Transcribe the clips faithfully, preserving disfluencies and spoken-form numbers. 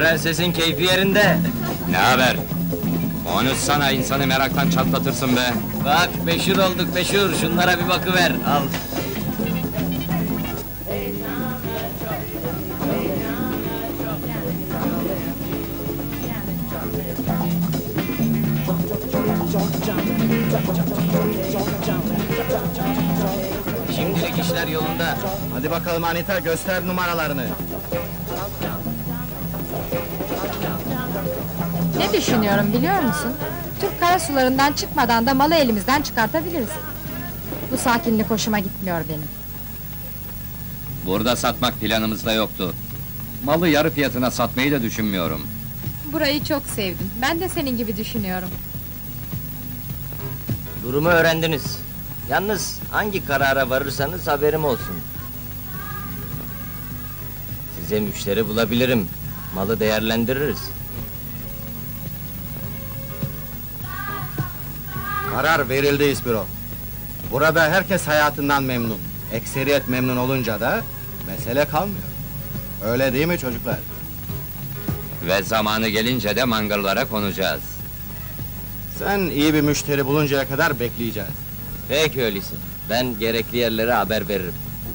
prensesin keyfi yerinde. Ne haber? Konuşsana, insanı meraktan çatlatırsın be! Bak, meşhur olduk meşhur, şunlara bir bakıver, al. Şimdilik işler yolunda. Hadi bakalım Anita, göster numaralarını. Ne düşünüyorum biliyor musun? Türk karasularından çıkmadan da malı elimizden çıkartabiliriz. Bu sakinlik hoşuma gitmiyor benim. Burada satmak planımızda yoktu. Malı yarı fiyatına satmayı da düşünmüyorum. Burayı çok sevdim. Ben de senin gibi düşünüyorum. Durumu öğrendiniz. Yalnız hangi karara varırsanız haberim olsun. Size müşteri bulabilirim. Malı değerlendiririz. Karar verildi İspiro. Burada herkes hayatından memnun. Ekseriyet memnun olunca da mesele kalmıyor. Öyle değil mi çocuklar? Ve zamanı gelince de mangırlara konacağız. Sen iyi bir müşteri buluncaya kadar bekleyeceğiz. Peki öyleyse. Ben gerekli yerlere haber veririm.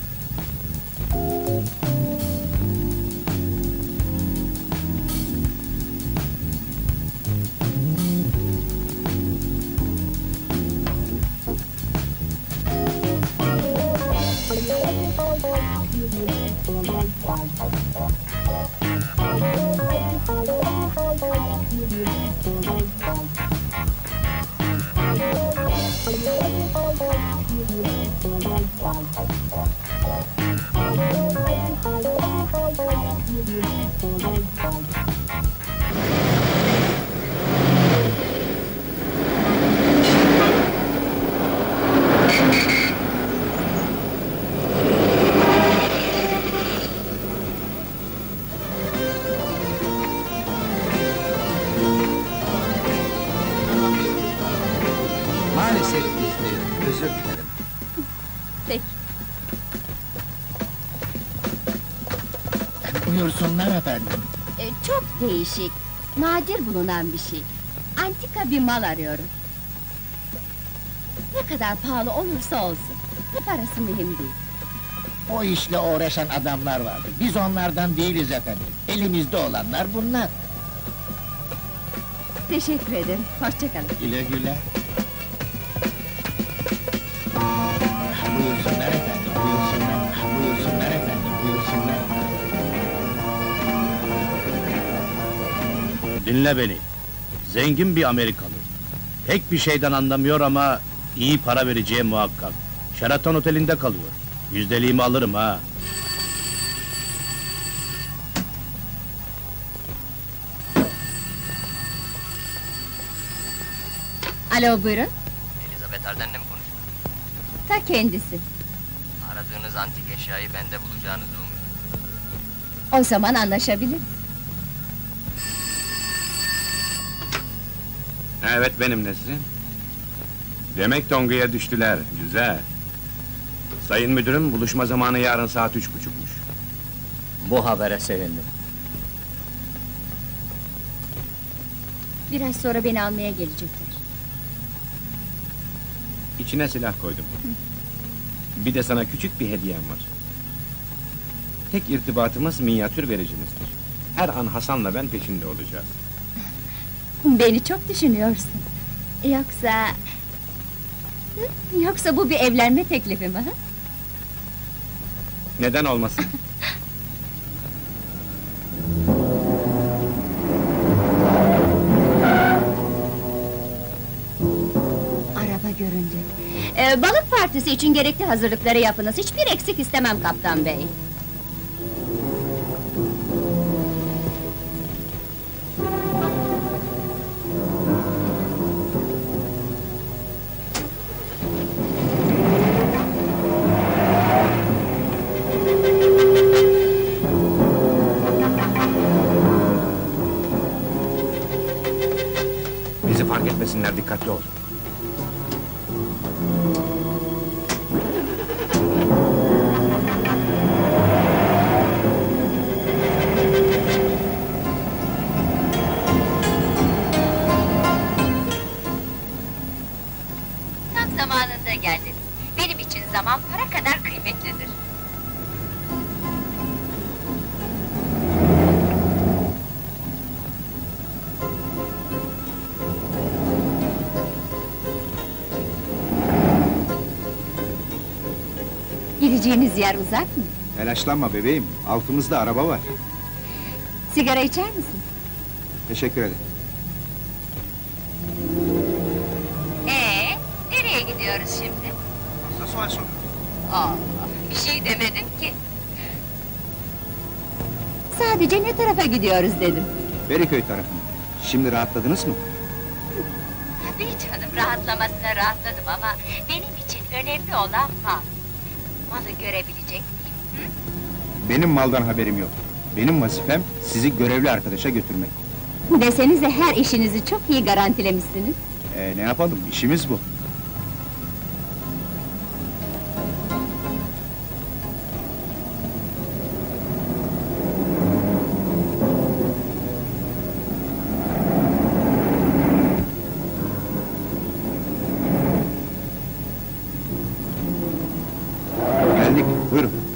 Maalesef bizdeyiz, özür dilerim. Peki. Buyursunlar efendim. Ee, çok değişik, nadir bulunan bir şey. Antika bir mal arıyorum. Ne kadar pahalı olursa olsun. Ne parası mühim değil. O işle uğraşan adamlar vardı. Biz onlardan değiliz efendim. Elimizde olanlar bunlar. Teşekkür ederim, hoşça kalın. Güle güle. Buyursunlar efendim, buyursunlar. Buyursunlar efendim, buyursunlar. Dinle beni. Zengin bir Amerikalı. Pek bir şeyden anlamıyor ama iyi para vereceği muhakkak. Sheraton Oteli'nde kalıyor. Yüzdeliğimi alırım ha. Alo, buyurun. Elizabeth Arden'le mi konuşuyor? Ta kendisi. Aradığınız antik eşyayı bende bulacağınızı umuyorum. O zaman anlaşabiliriz. Evet, benim Nesrin. Demek Tonga'ya düştüler, güzel. Sayın müdürüm, buluşma zamanı yarın saat üç buçukmuş. Bu habere sevindim. Biraz sonra beni almaya gelecekler. İçine silah koydum. Bir de sana küçük bir hediyem var. Tek irtibatımız minyatür vericimizdir. Her an Hasan'la ben peşinde olacağız. Beni çok düşünüyorsun. Yoksa... Yoksa bu bir evlenme teklifi mi? Ha? Neden olmasın? Araba göründü. Ee, balık partisi için gerekli hazırlıkları yapınız. Hiçbir eksik istemem kaptan bey. Bizi fark etmesinler, dikkatli ol. gideceğiniz yer uzak mı? Telaşlanma bebeğim, altımızda araba var. Sigara içer misin? Teşekkür ederim. Ee, nereye gidiyoruz şimdi? Fazla sual soruyorsun. Aa, bir şey demedim ki. Sadece ne tarafa gidiyoruz dedim. Beriköy tarafına. Şimdi rahatladınız mı? Tabii canım, rahatlamasına rahatladım ama benim için önemli olan mal. Malı görebilecek miyim? Benim maldan haberim yok. Benim vazifem sizi görevli arkadaşa götürmek. Desenize her işinizi çok iyi garantilemişsiniz. Ee, ne yapalım, işimiz bu. Geldik, buyurun.